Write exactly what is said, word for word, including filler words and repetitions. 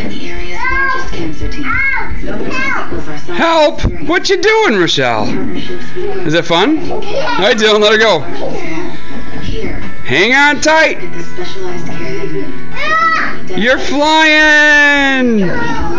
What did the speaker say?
Help! What you doing, Rochelle? Is it fun? Alright, Dylan, let her go. Hang on tight. You're flying!